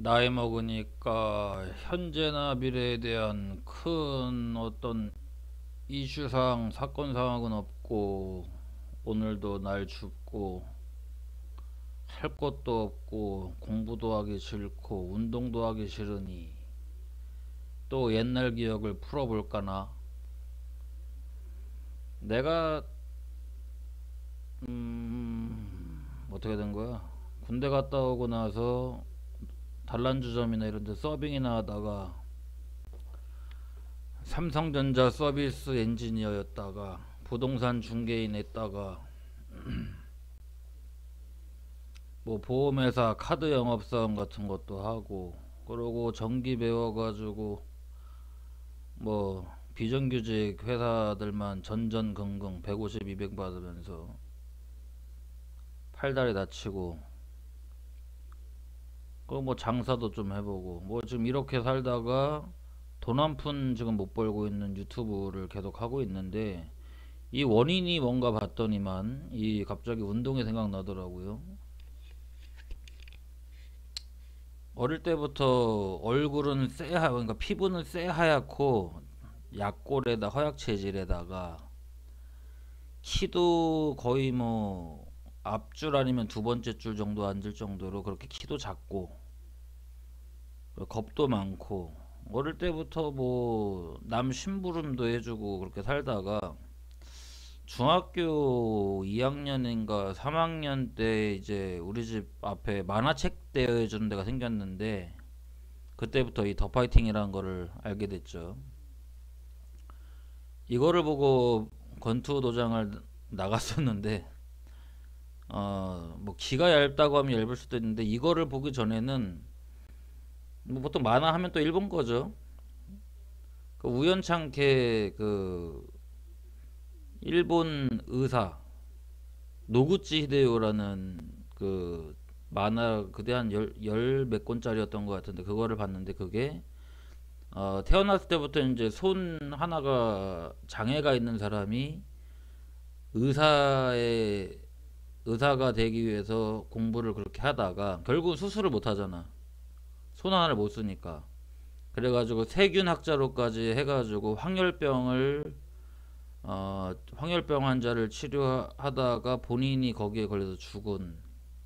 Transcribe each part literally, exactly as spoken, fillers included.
나이 먹으니까 현재나 미래에 대한 큰 어떤 이슈상 사건사항은 없고, 오늘도 날 춥고 할 것도 없고 공부도 하기 싫고 운동도 하기 싫으니 또 옛날 기억을 풀어볼까나. 내가 음 어떻게 된 거야? 군대 갔다 오고 나서 단란주점이나 이런 데 서빙이나 하다가 삼성전자 서비스 엔지니어였다가 부동산 중개인 했다가 뭐 보험회사 카드 영업사원 같은 것도 하고, 그러고 전기 배워가지고 뭐 비정규직 회사들만 전전긍긍 백오십, 이백 받으면서 팔다리 다치고, 그 뭐 장사도 좀 해보고 뭐 지금 이렇게 살다가 돈 한 푼 지금 못 벌고 있는 유튜브를 계속 하고 있는데, 이 원인이 뭔가 봤더니만 이 갑자기 운동이 생각나더라고요. 어릴 때부터 얼굴은 쎄하, 그러니까 피부는 쎄하얗고 약골에다 허약 체질에다가 키도 거의 뭐 앞줄 아니면 두 번째 줄 정도 앉을 정도로 그렇게 키도 작고 겁도 많고, 어릴 때부터 뭐 남 심부름도 해주고 그렇게 살다가 중학교 이 학년인가 삼 학년 때 이제 우리 집 앞에 만화책 대여해주는 데가 생겼는데, 그때부터 이 더 파이팅이라는 거를 알게 됐죠. 이거를 보고 권투 도장을 나갔었는데, 어 뭐 기가 얇다고 하면 얇을 수도 있는데, 이거를 보기 전에는 뭐 보통 만화 하면 또 일본 거죠. 그 우연찮게 그 일본 의사 노구치 히데요라는 그 만화, 그때 한 열, 열 몇 권짜리였던 것 같은데 그거를 봤는데, 그게 어, 태어났을 때부터 이제 손 하나가 장애가 있는 사람이 의사의 의사가 되기 위해서 공부를 그렇게 하다가 결국 수술을 못 하잖아. 손 하나를 못 쓰니까. 그래가지고 세균 학자로까지 해가지고 황열병을 어, 황열병 환자를 치료하다가 본인이 거기에 걸려서 죽은,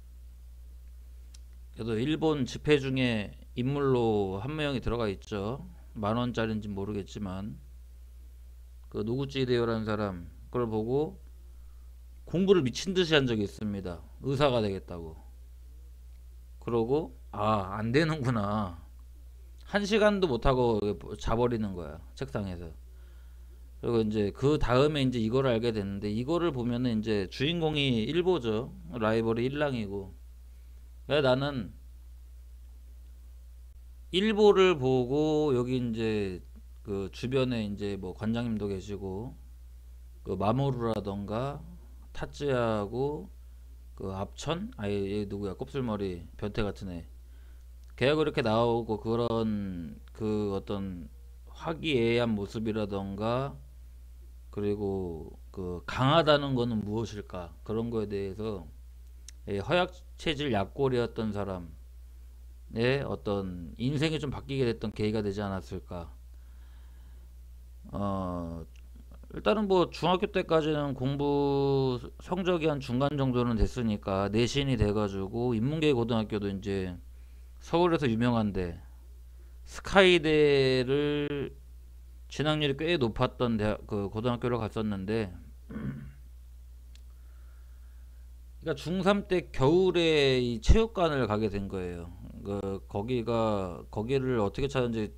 그래도 일본 지폐 중에 인물로 한 명이 들어가 있죠. 만 원짜리인지 모르겠지만 그 노구치 히데요라는 사람, 그걸 보고 공부를 미친 듯이 한 적이 있습니다. 의사가 되겠다고. 그러고 아, 안 되는구나. 한 시간도 못 하고 자버리는 거야, 책상에서. 그리고 이제 그 다음에 이제 이거를 알게 됐는데, 이거를 보면은 이제 주인공이 일보죠. 라이벌이 일랑이고. 그래서 나는 일보를 보고, 여기 이제 그 주변에 이제 뭐 관장님도 계시고 그 마모루라던가 타츠야하고 그 앞천, 아예 얘 누구야, 곱슬머리 변태 같은 애, 걔가 그렇게 나오고 그런 그 어떤 화기애애한 모습이라던가, 그리고 그 강하다는 거는 무엇일까, 그런 거에 대해서 허약 체질 약골이었던 사람의 어떤 인생이 좀 바뀌게 됐던 계기가 되지 않았을까. 어 일단은 뭐 중학교 때까지는 공부 성적이 한 중간 정도는 됐으니까 내신이 돼가지고 인문계 고등학교도 이제 서울에서 유명한데 스카이대를 진학률이 꽤 높았던 대학, 그 고등학교를 갔었는데, 그러니까 중삼 때 겨울에 이 체육관을 가게 된 거예요. 그 거기가 거기를 어떻게 찾았는지,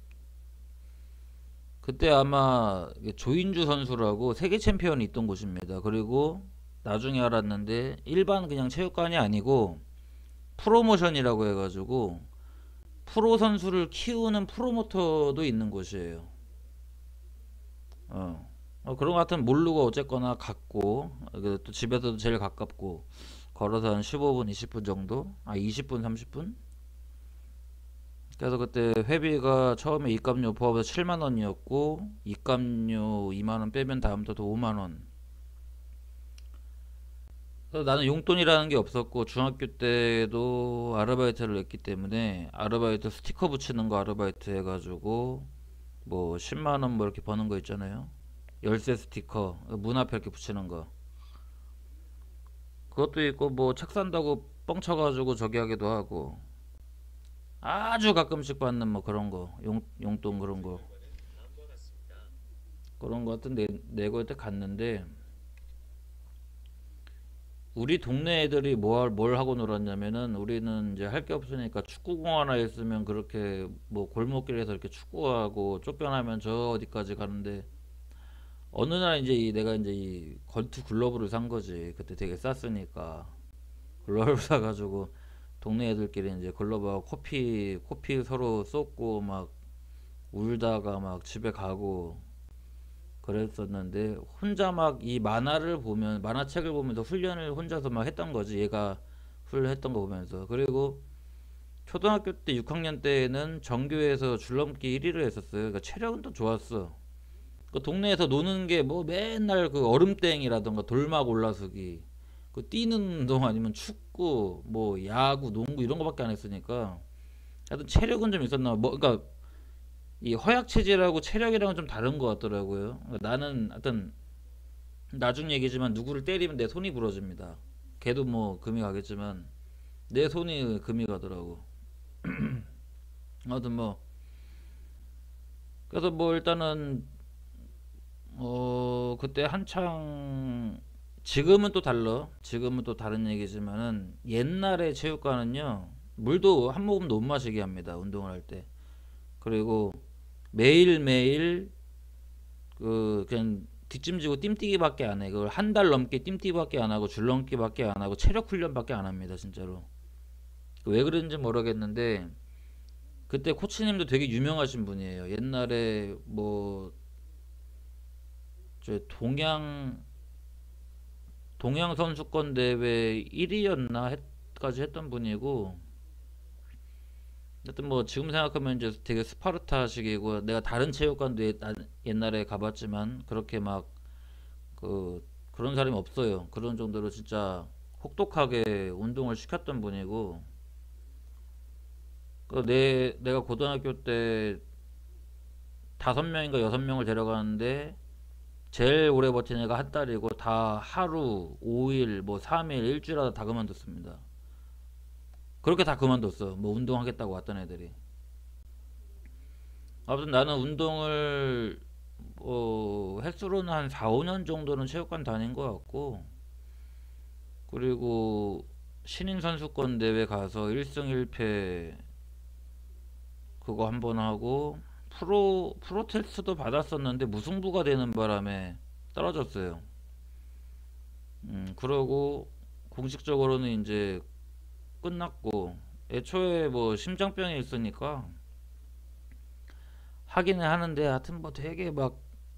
그때 아마 조인주 선수라고 세계 챔피언이 있던 곳입니다. 그리고 나중에 알았는데 일반 그냥 체육관이 아니고 프로모션이라고 해가지고 프로 선수를 키우는 프로모터도 있는 곳이에요. 어. 어, 그런 것 같으면 모르고 어쨌거나 갔고, 그 또 집에서도 제일 가깝고, 걸어서 한 십오 분, 이십 분 정도? 아, 이십 분, 삼십 분? 그래서 그때 회비가 처음에 입감료 포함해서 칠만 원이었고, 입감료 이만 원 빼면 다음부터 오만 원. 그래서 나는 용돈이라는 게 없었고 중학교 때도 아르바이트를 했기 때문에 아르바이트 스티커 붙이는 거 아르바이트 해가지고 뭐 십만 원 뭐 이렇게 버는 거 있잖아요. 열쇠 스티커 문 앞에 이렇게 붙이는 거 그것도 있고 뭐 책 산다고 뻥쳐가지고 저기 하기도 하고 아주 가끔씩 받는 뭐 그런 거 용, 용돈 그런 거 그런 거 같은 데 내고 때 갔는데 우리 동네 애들이 뭘, 뭘 하고 놀았냐면은 우리는 이제 할 게 없으니까 축구공 하나 있으면 그렇게 뭐 골목길에서 이렇게 축구하고 쫓겨나면 저 어디까지 가는데 어느 날 이제 이 내가 이제 이 권투 글러브를 산 거지. 그때 되게 쌌으니까 글러브를 사가지고 동네 애들끼리 이제 글러브하고 코피 코피 서로 쏟고 막 울다가 막 집에 가고 그랬었는데 혼자 막 이 만화를 보면 만화책을 보면서 훈련을 혼자서 막 했던 거지. 얘가 훈련했던 거 보면서. 그리고 초등학교 때 육 학년 때는 전교에서 줄넘기 일 위를 했었어요. 그러니까 체력은 또 좋았어. 그 동네에서 노는 게 뭐 맨날 그 얼음땡이라던가 돌막 올라서기 그 뛰는 운동 아니면 축구 뭐 야구 농구 이런 거밖에 안 했으니까 하여튼 체력은 좀 있었나 뭐 그러니까 이 허약 체질하고 체력이랑은 좀 다른 것 같더라고요. 그러니까 나는 하여튼 나중 얘기지만 누구를 때리면 내 손이 부러집니다. 걔도 뭐 금이 가겠지만 내 손이 금이 가더라고. 아무튼 뭐 그래서 뭐 일단은 어 그때 한창 지금은 또 달라. 지금은 또 다른 얘기지만은 옛날에 체육관은요 물도 한 모금도 못 마시게 합니다. 운동을 할 때. 그리고 매일매일 그 그냥 뒷짐지고 뜀뛰기밖에 안 해. 그걸 한 달 넘게 뜀뛰기밖에 안 하고 줄넘기밖에 안 하고 체력 훈련밖에 안 합니다. 진짜로. 왜 그런지 모르겠는데 그때 코치님도 되게 유명하신 분이에요. 옛날에 뭐 저 동양 동양 선수권 대회 일 위였나 까지 했던 분이고 하여튼 뭐 지금 생각하면 이제 되게 스파르타식이고 내가 다른 체육관도 옛- 옛날에 가봤지만 그렇게 막 그 그런 사람이 없어요. 그런 정도로 진짜 혹독하게 운동을 시켰던 분이고 그 내 내가 고등학교 때 다섯 명인가 여섯 명을 데려가는데 제일 오래 버틴 애가 한 달이고 다 하루, 오 일, 뭐 삼 일, 일주일 하다 다 그만뒀습니다. 그렇게 다 그만뒀어. 뭐 운동하겠다고 왔던 애들이. 아무튼 나는 운동을 어, 횟수로는 한 사, 오 년 정도는 체육관 다닌 것 같고 그리고 신인 선수권 대회 가서 일 승 일 패 그거 한 번 하고 프로 프로 테스트도 받았었는데 무승부가 되는 바람에 떨어졌어요. 음, 그러고 공식적으로는 이제 끝났고 애초에 뭐 심장병이 있으니까 하기는 하는데 하여튼 뭐 되게 막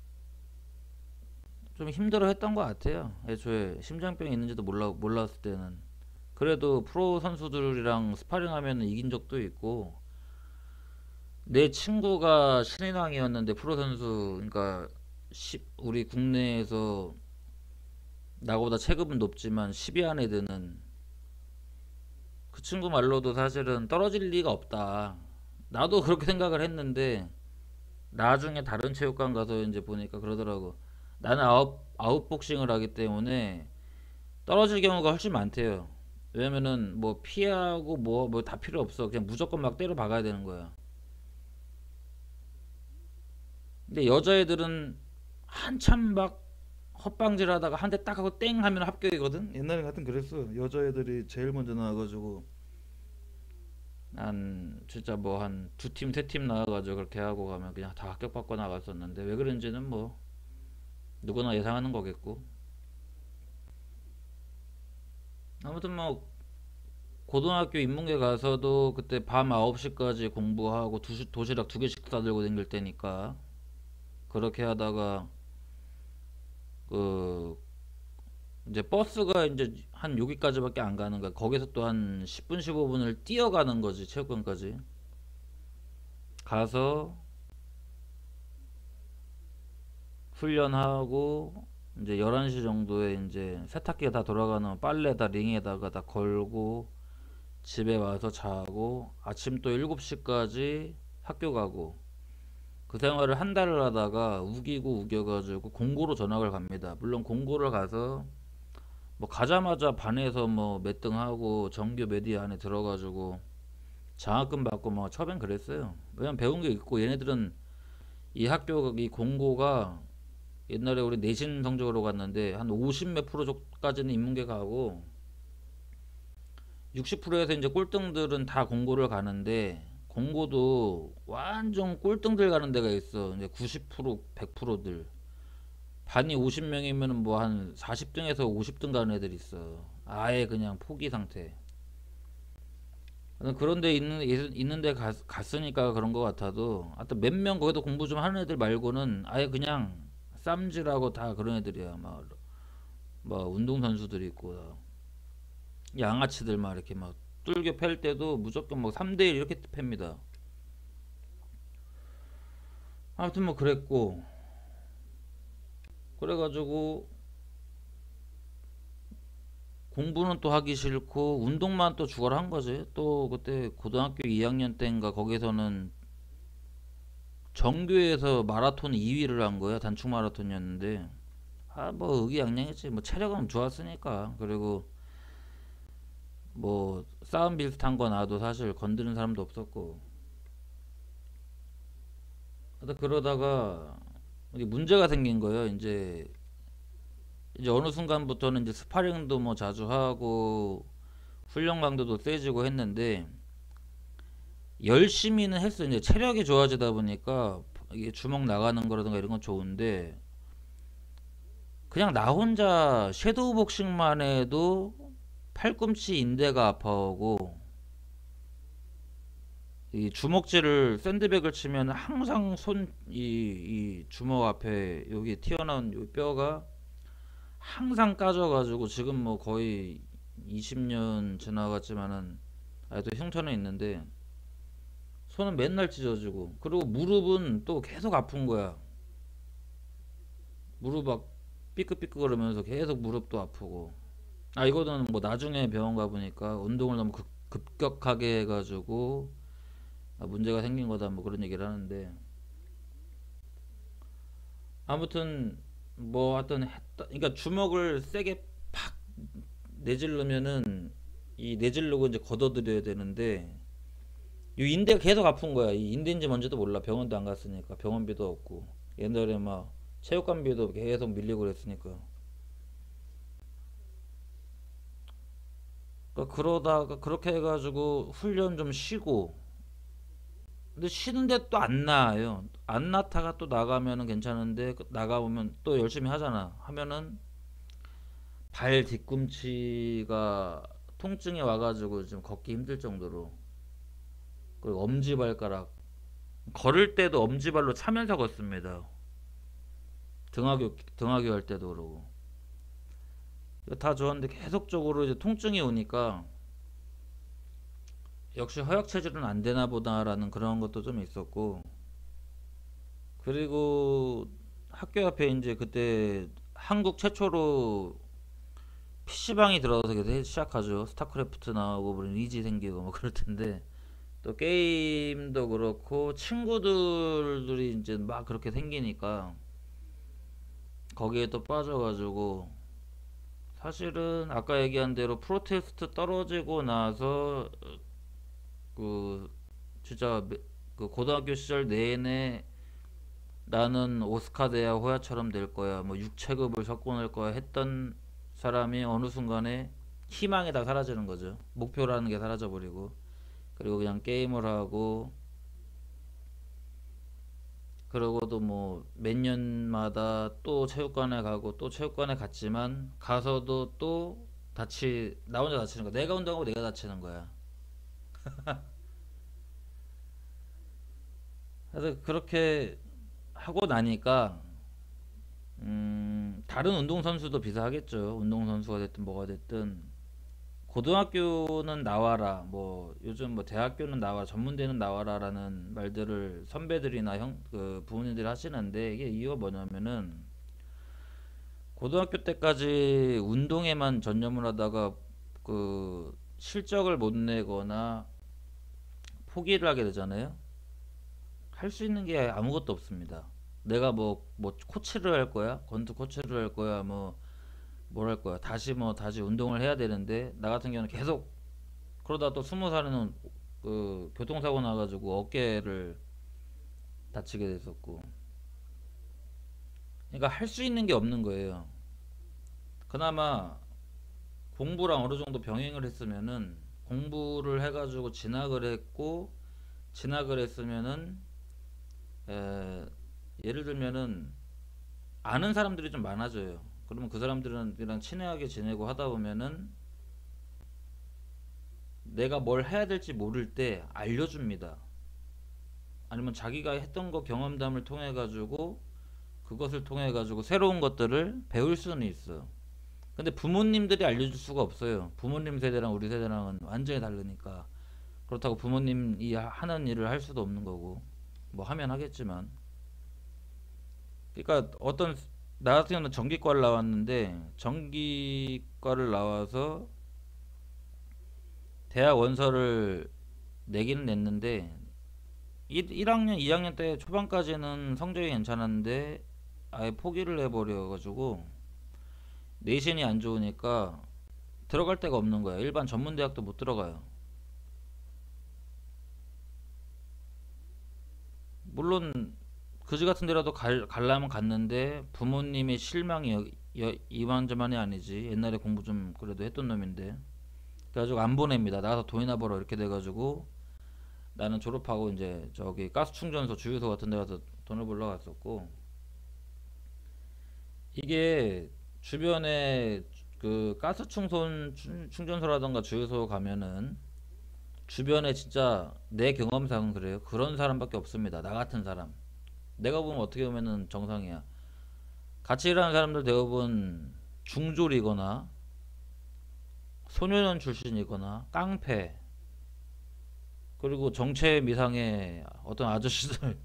좀 힘들어 했던 것 같아요. 애초에 심장병이 있는지도 몰라, 몰랐을 때는. 그래도 프로 선수들이랑 스파링 하면 이긴 적도 있고, 내 친구가 신인왕이었는데 프로 선수, 그러니까 십 우리 국내에서 나보다 체급은 높지만 십 위 안에 드는 그 친구 말로도 사실은 떨어질 리가 없다. 나도 그렇게 생각을 했는데, 나중에 다른 체육관 가서 이제 보니까 그러더라고. 나는 아웃, 아웃복싱을 하기 때문에 떨어질 경우가 훨씬 많대요. 왜냐면은 뭐 피하고 뭐 뭐 다 필요 없어. 그냥 무조건 막 때려 박아야 되는 거야. 근데 여자애들은 한참 막 헛방질 하다가 한 대 딱 하고 땡 하면 합격이거든. 옛날에 같은 그랬어. 여자애들이 제일 먼저 나와가지고 한 진짜 뭐 한 두 팀 세 팀 나와가지고 그렇게 하고 가면 그냥 다 합격받고 나갔었는데 왜 그런지는 뭐 누구나 예상하는 거겠고. 아무튼 뭐 고등학교 인문계 가서도 그때 밤 아홉 시까지 공부하고 두 도시락 두 개씩 싸들고 다닐 때니까 그렇게 하다가 그 이제 버스가 이제 한 여기까지밖에 안 가는 거야. 거기서 또 한 십 분 십오 분을 뛰어가는 거지 체육관까지. 가서 훈련하고 이제 열한 시 정도에 이제 세탁기가 다 돌아가는 빨래 다 링에다가 다 걸고 집에 와서 자고 아침 또 일곱 시까지 학교 가고 그 생활을 한 달을 하다가 우기고 우겨가지고 공고로 전학을 갑니다. 물론 공고를 가서 뭐 가자마자 반에서 뭐 몇 등 하고 정규 메디어 안에 들어가지고 장학금 받고 막 처음엔 그랬어요. 왜냐면 배운 게 있고 얘네들은 이 학교 이 공고가 옛날에 우리 내신 성적으로 갔는데 한 오십 몇 프로까지는 인문계 가고 육십 퍼센트에서 이제 꼴등들은 다 공고를 가는데 공고도 완전 꼴등들 가는 데가 있어. 이제 구십 퍼센트 백 퍼센트들 반이 오십 명이면 뭐 한 사십 등에서 오십 등 가는 애들 있어. 아예 그냥 포기 상태. 그런 데 있는 있는 데 갔, 갔으니까 그런 것 같아도 하여튼 몇 명 거기도 공부 좀 하는 애들 말고는 아예 그냥 쌈질하고 다 그런 애들이야. 막, 막 운동 선수들이 있고 양아치들 막 이렇게 막 뚫겨 팰 때도 무조건 뭐 삼 대 일 이렇게 팹니다. 아무튼 뭐 그랬고 그래가지고 공부는 또 하기 싫고 운동만 또 죽어라 한 거지. 또 그때 고등학교 이 학년 때인가 거기서는 정교에서 마라톤 이 위를 한 거야. 단축 마라톤이었는데 아 뭐 의기양양했지. 뭐 체력은 좋았으니까. 그리고 뭐 싸움 비슷한 거 나도 사실 건드는 사람도 없었고. 하여튼 그러다가 이게 문제가 생긴 거예요. 이제 이제 어느 순간부터는 이제 스파링도 뭐 자주 하고 훈련 강도도 세지고 했는데 열심히는 했어. 이제 체력이 좋아지다 보니까 이게 주먹 나가는 거라든가 이런 건 좋은데 그냥 나 혼자 섀도우 복싱만 해도 팔꿈치 인대가 아파오고 이 주먹질을 샌드백을 치면 항상 손 이 이 주먹 앞에 여기 튀어나온 요 뼈가 항상 까져가지고 지금 뭐 거의 이십 년 지나갔지만은 아직도 흉터는 있는데 손은 맨날 찢어지고 그리고 무릎은 또 계속 아픈 거야. 무릎 막 삐끗삐끗 거리면서 계속 무릎도 아프고 아 이거는 뭐 나중에 병원 가보니까 운동을 너무 급, 급격하게 해가지고 아, 문제가 생긴 거다 뭐 그런 얘기를 하는데 아무튼 뭐 하여튼 했다 그러니까 주먹을 세게 팍 내지르면은 이 내지르고 이제 걷어들여야 되는데 이 인대가 계속 아픈 거야. 이 인대인지 뭔지도 몰라. 병원도 안 갔으니까 병원비도 없고 옛날에 막 체육관비도 계속 밀리고 그랬으니까 그러니까 그러다가 그렇게 해가지고 훈련 좀 쉬고 근데 쉬는데 또 안 나아요. 안 나다가 또 나가면은 괜찮은데 그 나가보면 또 열심히 하잖아. 하면은 발 뒤꿈치가 통증이 와가지고 지금 걷기 힘들 정도로 그리고 엄지발가락 걸을 때도 엄지발로 차면서 걷습니다. 등하교 등하교 할 때도 그러고 이거 다 좋았는데 계속적으로 이제 통증이 오니까 역시 허약 체질은 안 되나 보다라는 그런 것도 좀 있었고 그리고 학교 앞에 이제 그때 한국 최초로 피시방이 들어서 계속 시작하죠. 스타크래프트 나오고 뭐 리지 생기고 뭐 그럴 텐데 또 게임도 그렇고 친구들이 이제 막 그렇게 생기니까 거기에 또 빠져가지고 사실은 아까 얘기한 대로 프로테스트 떨어지고 나서 그 진짜 그 고등학교 시절 내내 나는 오스카 대야 호야처럼 될 거야 뭐 육체급을 석권할 거야 했던 사람이 어느 순간에 희망이 다 사라지는 거죠. 목표라는 게 사라져 버리고 그리고 그냥 게임을 하고 그러고도 뭐 몇 년마다 또 체육관에 가고 또 체육관에 갔지만 가서도 또 다치 나 혼자 다치는 거야. 내가 운동하고 내가 다치는 거야. 그래서 그렇게 하고 나니까 음 다른 운동선수도 비슷하겠죠. 운동선수가 됐든 뭐가 됐든 고등학교는 나와라 뭐 요즘 뭐 대학교는 나와 전문대는 나와라라는 말들을 선배들이나 형 그 부모님들이 하시는데 이게 이유가 뭐냐면은 고등학교 때까지 운동에만 전념을 하다가 그 실적을 못 내거나 포기를 하게 되잖아요. 할 수 있는 게 아무것도 없습니다. 내가 뭐, 뭐, 코치를 할 거야? 권투 코치를 할 거야? 뭐, 뭘 할 거야? 다시 뭐, 다시 운동을 해야 되는데, 나 같은 경우는 계속, 그러다 또 스무 살에는 그, 교통사고 나가지고 어깨를 다치게 됐었고. 그러니까 할 수 있는 게 없는 거예요. 그나마 공부랑 어느 정도 병행을 했으면은, 공부를 해가지고 진학을 했고, 진학을 했으면은, 에, 예를 들면은, 아는 사람들이 좀 많아져요. 그러면 그 사람들이랑 친하게 지내고 하다 보면은 내가 뭘 해야 될지 모를 때 알려줍니다. 아니면 자기가 했던 거 경험담을 통해 가지고 그것을 통해 가지고 새로운 것들을 배울 수는 있어. 근데 부모님들이 알려줄 수가 없어요. 부모님 세대랑 우리 세대랑은 완전히 다르니까. 그렇다고 부모님이 하는 일을 할 수도 없는 거고. 뭐 하면 하겠지만. 그러니까 어떤 나 같은 경우는 전기과를 나왔는데 전기과를 나와서 대학 원서를 내기는 냈는데 일, 학년 이 학년 때 초반까지는 성적이 괜찮았는데 아예 포기를 해버려가지고 내신이 안 좋으니까 들어갈 데가 없는 거야. 일반 전문대학도 못 들어가요. 물론 그지 같은 데라도 갈, 갈라면 갔는데 부모님의 실망이 여, 여, 이만저만이 아니지. 옛날에 공부 좀 그래도 했던 놈인데 그래가지고 안 보냅니다. 나가서 돈이나 벌어 이렇게 돼가지고 나는 졸업하고 이제 저기 가스 충전소 주유소 같은 데 가서 돈을 벌러 갔었고 이게 주변에 그 가스 충전 충전소라던가 주유소 가면은 주변에 진짜 내 경험상은 그래요. 그런 사람밖에 없습니다. 나 같은 사람. 내가 보면 어떻게 보면은 정상이야. 같이 일하는 사람들 대부분 중졸이거나 소년원 출신이거나 깡패 그리고 정체 미상의 어떤 아저씨들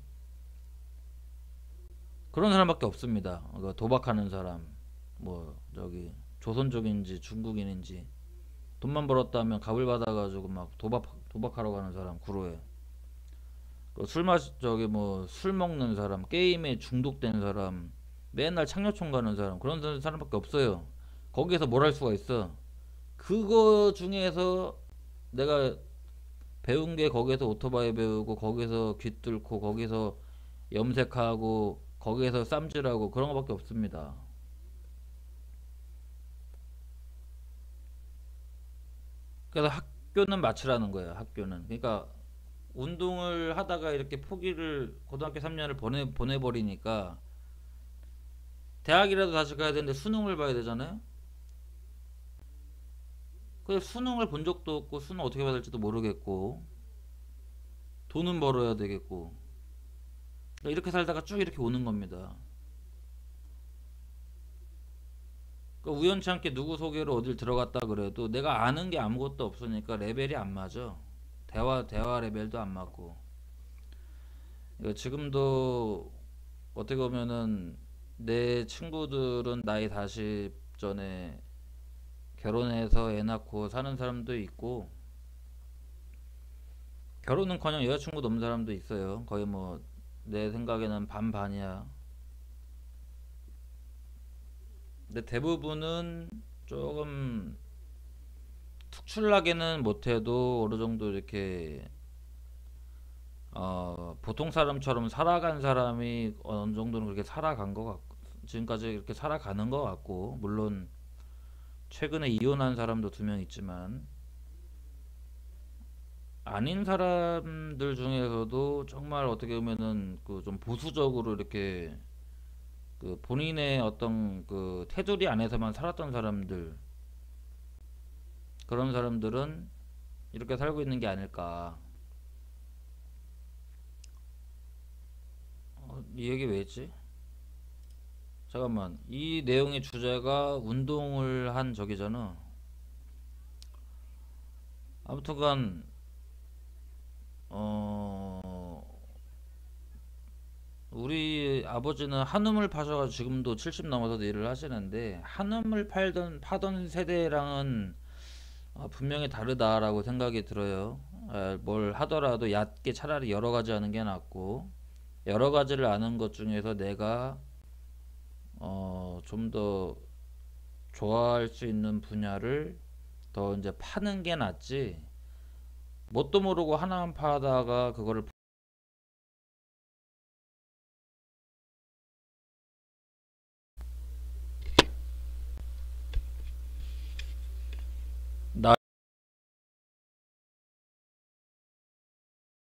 그런 사람밖에 없습니다. 그 도박하는 사람, 뭐 저기 조선족인지 중국인인지 돈만 벌었다면 갑을 받아가지고 막 도박 도박하러 가는 사람 구로에 그술 마시 저기 뭐 술 먹는 사람, 게임에 중독된 사람, 맨날 창녀촌 가는 사람 그런 사람밖에 없어요. 거기에서 뭘 할 수가 있어? 그거 중에서 내가 배운 게 거기서 오토바이 배우고 거기서 귀 뚫고 거기서 염색하고 거기에서 쌈질하고 그런 거밖에 없습니다. 그래서 학교는 마치라는 거예요. 학교는. 그러니까 운동을 하다가 이렇게 포기를 고등학교 삼 년을 보내 보내버리니까 대학이라도 다시 가야 되는데 수능을 봐야 되잖아요. 그 수능을 본 적도 없고 수능 어떻게 받을지도 모르겠고 돈은 벌어야 되겠고 그러니까 이렇게 살다가 쭉 이렇게 오는 겁니다. 그러니까 우연치 않게 누구 소개로 어딜 들어갔다 그래도 내가 아는 게 아무것도 없으니까 레벨이 안 맞아. 대화 대화 레벨도 안 맞고. 그러니까 지금도 어떻게 보면은 내 친구들은 나이 다시 전에 결혼해서 애 낳고 사는 사람도 있고 결혼은커녕 여자친구도 없는 사람도 있어요. 거의 뭐 내 생각에는 반반이야. 근데 대부분은 조금 특출나게는 못해도 어느 정도 이렇게 어, 보통 사람처럼 살아간 사람이 어느 정도는 그렇게 살아간 것 같고 지금까지 이렇게 살아가는 것 같고 물론 최근에 이혼한 사람도 두 명 있지만 아닌 사람들 중에서도 정말 어떻게 보면은 그 좀 보수적으로 이렇게 그 본인의 어떤 그 테두리 안에서만 살았던 사람들 그런 사람들은 이렇게 살고 있는 게 아닐까. 어, 이 얘기 왜 했지? 잠깐만. 이 내용의 주제가 운동을 한 적이잖아. 아무튼간 어 우리 아버지는 한우물 파셔가지고 지금도 칠십 넘어서도 일을 하시는데 한우물 팔던 파던 세대랑은 어, 분명히 다르다라고 생각이 들어요. 아, 뭘 하더라도 얕게 차라리 여러 가지 하는 게 낫고 여러 가지를 아는 것 중에서 내가 어, 좀 더 좋아할 수 있는 분야를 더 이제 파는 게 낫지. 뭣도 모르고 하나만 파다가 그거를